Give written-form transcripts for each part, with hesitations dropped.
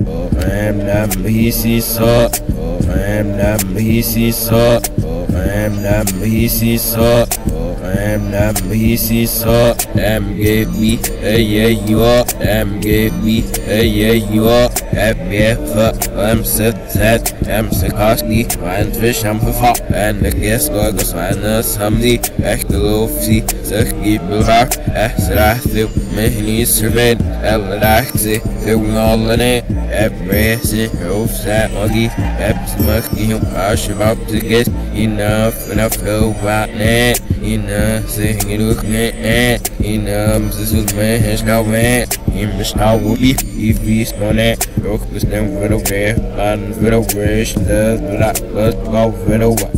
em nam hi si so em nam hi si so em nam hi si so em nam hi si so em give me yeah you are em give me yeah you are em set em se kostly ein fish am verfall en de guest goes van somebody echt geloofsie zeg gib me es racht me niet surveyed el racht ze veel alle every hoofdzaak magie heb smug die op als je wat te get enough veel wat nee zeg genoeg nee ze zullen me eens nou mee in beschouwen wie is nog net ook bestemd voor de weer aan voor de wish dat wel voor de wat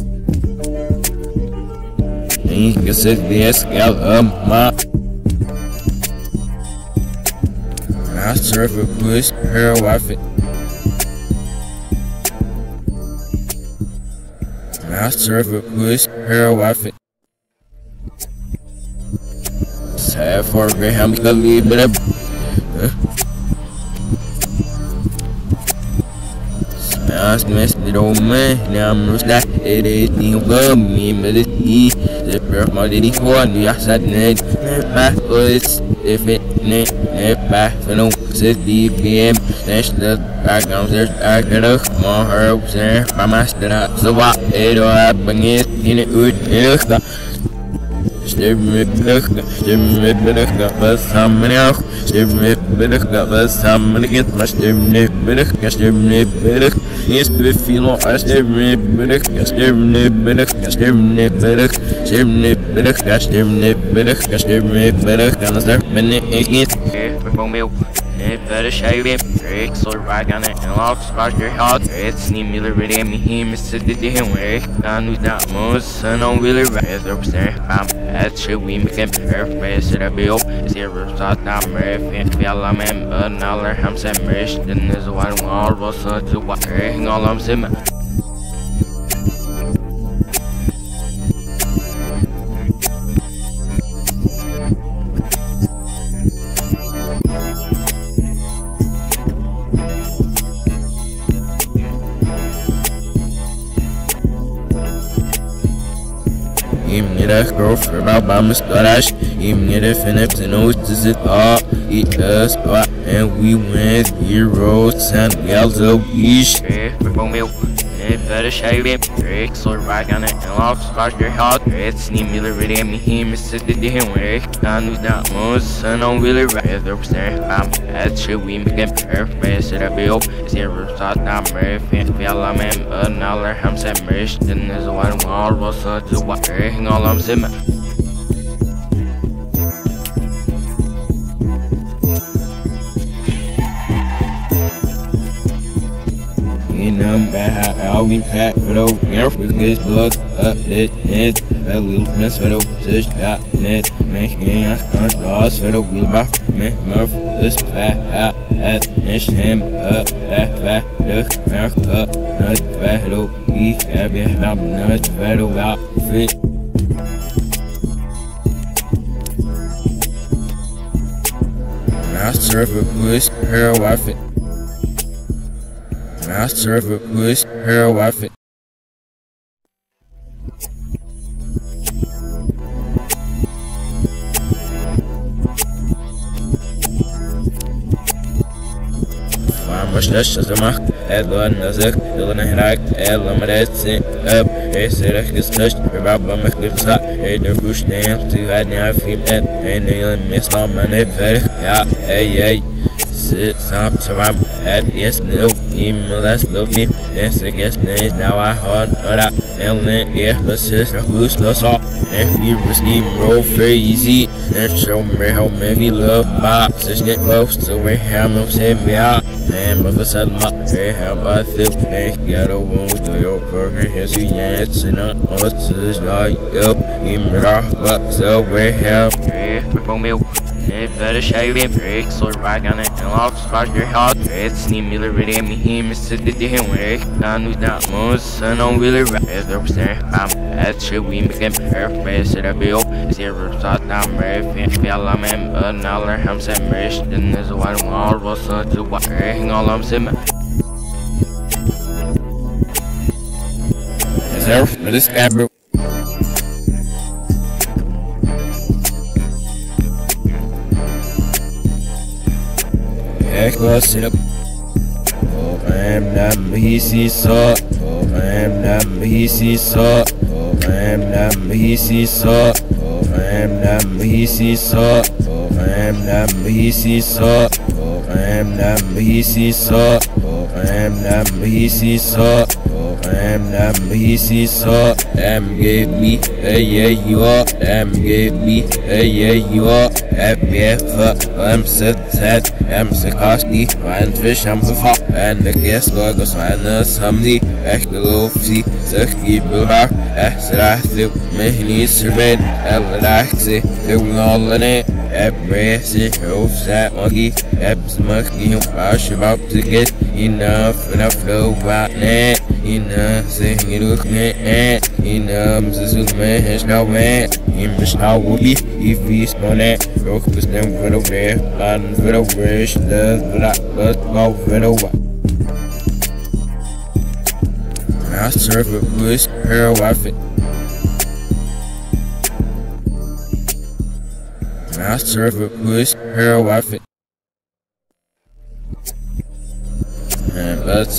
ik zeg die is maar I serve a push her wife. I serve a push her wife. Say for Graham to leave it up. Smash mess the old man. Now I'm not that it is the one me, but it's the birth my lady for the outside net. Back was if it net back for no city BM. That's the background there's I got a small herbs there by my star. So what it all happening is in it would look. Stem mit Billig, was haben wir auch? Stem mit Billig, was haben wir jetzt? Was stem mit Billig, jetzt befiehlt noch ein Stem mit Billig, stem mit Billig, stem mit Billig, stem mit Billig, stem mit Billig, stem mit Billig, kann das wenn ich nicht. Better shave it, break, so right on it, and off, splash your heart. It's need me to read me, he missed the damn way. I knew that most, and I'm really right. It's over there, I'm at shit, we make him perfect. Should I be up? It's here, start that merf, and feel I'm in, but now I'm set merch. Then there's a white wall, was such a what, all I'm saying. Even get a girl for about by my stash. Even get a Phillips and notice it all. Eat a spot and we went 0 and yells of each. Better shave it, break, so right on it, and off, splash your heart. It's need me to read me, he missed the damn way. I knew that most, and I'm really right. It's over there, I'm at shit, we make him perfect. Should I be up? It's here, start that merf, and feel I'm in, but now I'm set merch. Then there's a white wall, was such a what, all I'm saying. I'm bad, I'll be fat for the air with this blood up it is a little mess for the fish got net making us cross for the wheel buff me murph this fat at him up that fat look mark up not battle we have it not battle outfit. I serve a push her wife. I serve a push her wife. مش للشزمة أدوان نزك يلنا هناك ألا مرسي أب يسرح كسنش ببابا مخلصة يدربوش نيم تغني في الأب إني المسلم من الفرق يا أي Sam Sam at yes no less looking yes I guess now I heard that and then yeah but sister who's no saw if you receive roll crazy and show me how many love boxes get close to where I'm no same out and but the sun up hey how I feel they got a wound to your burger yes you yes and not us is like up in my rock so where have for me Better shave it, break, so right on it, and off spark your heart. It's need me to ready me, him, Mr. Diddy, him, work. I knew that most, son, on really right. If there was there, I'm at shit, we became perfect, so that bill. Zero thought I'm brave, and feel I'm in, but now learn I'm saying, rich, then there's a white wall, was on to what, all I'm saying. Is there, this guy, bro? Sit up. Oh, I'm not busy, so. Oh, I'm not busy, so. Oh, I'm not busy, so. Oh, I'm not busy, so. Oh, I'm not busy, so. Oh, I'm not busy, so. Oh, I'm not busy, so. Oh, I'm not busy, so. Give me a yeah, you are. Give me a yeah, you are. I'm so sad. I'm so costly. Find fish, I'm the fuck. And the guest goes find us somebody. Echt geloof zie, zegt die bewaar. Echt raakt veel, me niet surveid. Elle raakt zich, heel alle nee. Heb breed zich, hoofd zet magie. Heb smug die op asje wap te get. Enough, enough, no wat nee. Enough, zeg genoeg nee. Enough, ze zoekt me en snel mee. In beschouw wie, is nog net. Ook bestemd voor de weer, plan voor de wish. De black, but go voor de wat. Master of a bush, her wife. Master of a bush, her wife. And let's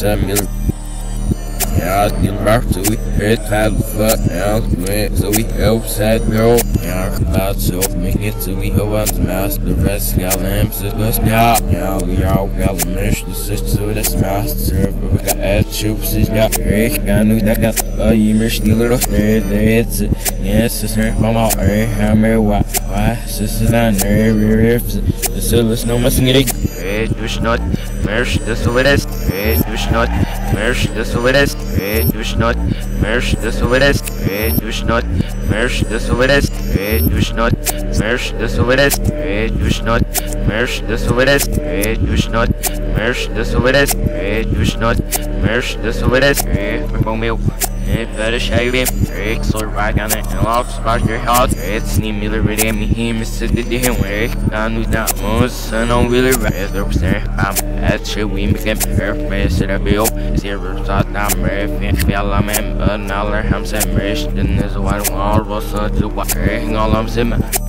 ja, die maakt zo het gaat wat zo we help sad girl. Ja, gebaat zo me niet zo we want maast de rest gal hem zo was ja gal mish de zit zo dat maast server we got at chips is ja ik kan nu dat kan je mish die little nee yes is er van al hammer wat is dan riffs de silver no missing it dus not merch this with us dus not merch this with us dus not merch this with us dus not merch this with us dus not merch this with us dus not merch this with us dus not merch this with us dus not merch this with us for milk. Better shave it, break, so right on it, and off spark your heart. It's need me to ready me, him, Mr. Diddy, him, work. I knew that most, son, on really right. If there was there, I'm at shit, we became perfect, so that bill. Zero thought I'm brave, and feel I'm in, but now learn I'm saying, rich, then there's a white wall, was on to what, all I'm saying.